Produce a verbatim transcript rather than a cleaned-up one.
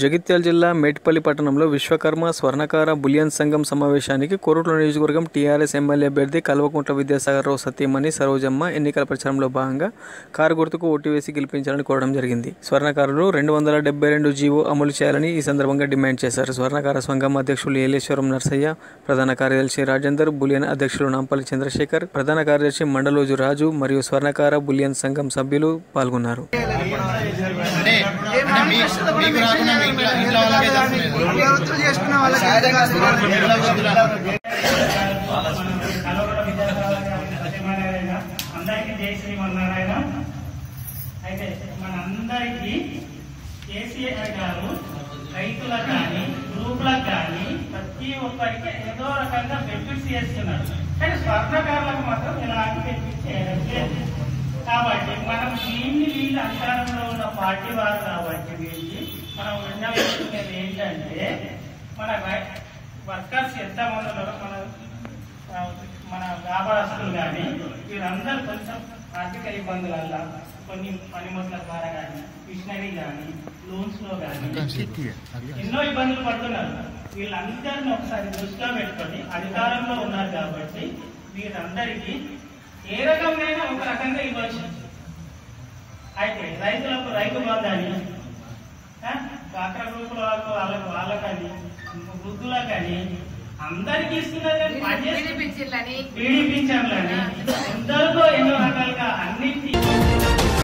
జగిత్యాల జిల్లా మేటిపల్లి పట్టణంలో విశ్వకర్మ స్వర్ణకార బులియన్ సంఘం సమావేశానికి కోరుట్ల నియోజకవర్గం టీఆర్ఎస్ ఎమ్మెల్యే అభ్యర్థి కల్వకుంట్ల విద్యాసాగర్ రావు సతీమణి సరోజమ్మ ఎన్నికల ప్రచారంలో భాగంగా కారు గుర్తుకు ఓటు వేసి గెలిపించాలని కోరడం జరిగింది. స్వర్ణకారులు రెండు వందల డెబ్బై రెండు జీవో అమలు చేయాలని ఈ సందర్భంగా డిమాండ్ చేశారు. స్వర్ణకార సంఘం అధ్యక్షులు ఏలేశ్వరం నర్సయ్య, ప్రధాన కార్యదర్శి రాజేందర్, బులియన్ అధ్యక్షులు నాంపల్లి చంద్రశేఖర్, ప్రధాన కార్యదర్శి మండలోజు రాజు మరియు స్వర్ణకార బులియన్ సంఘం సభ్యులు పాల్గొన్నారు. అందరికీ జై శ్రీమన్నారాయణ. అయితే మనందరికీ కేసీఆర్ గారు రైతులకు కానీ గ్రూపులకు కానీ ప్రతి ఒక్కరికి ఏదో రకంగా బెనిఫిట్స్ చేస్తున్నారు. కానీ స్వర్ణకారులకు మాత్రం ఎలాంటి బెనిఫిట్స్ చేయడం లేదు. కాబట్టి మనం దీన్ని వీళ్ళు అధికారంలో ఉన్న పార్టీ వారు కాబట్టి వీళ్ళు మనం విన్నవించుకునేది ఏంటంటే మన వర్కర్స్ ఎంతమంది ఉన్నారో మన మన వ్యాపారస్తులు కానీ వీరందరూ కొంచెం ఆర్థిక ఇబ్బందుల వల్ల కొన్ని పనిముట్ల ద్వారా కానీ మిషనరీ కానీ లోన్స్ లో కానీ ఎన్నో ఇబ్బందులు పడుతున్నారు. వీళ్ళందరినీ ఒకసారి దృష్టిలో పెట్టుకొని అధికారంలో ఉన్నారు కాబట్టి వీరందరికీ ఏ రకమైన ఒక రకంగా ఇవ్వచ్చు. అయితే రైతులకు రైతు బంధాన్ని డ్వాక్రా గ్రూపుల వాళ్ళకు వాళ్ళకు వాళ్ళకని వృద్ధులకని అందరికీ ఇస్తున్నారు. బీడీ పింఛన్లని అందరితో ఎన్నో రకాలుగా అన్నింటి